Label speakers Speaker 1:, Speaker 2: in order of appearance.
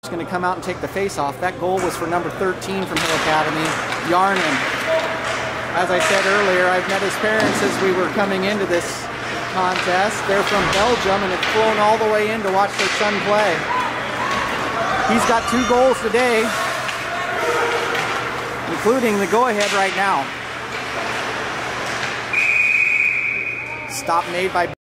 Speaker 1: going to come out and take the face-off. That goal was for number 13 from Hill Academy, Yarnan. As I said earlier, I've met his parents as we were coming into this contest. They're from Belgium and have flown all the way in to watch their son play. He's got 2 goals today, including the go-ahead right now. Stop made by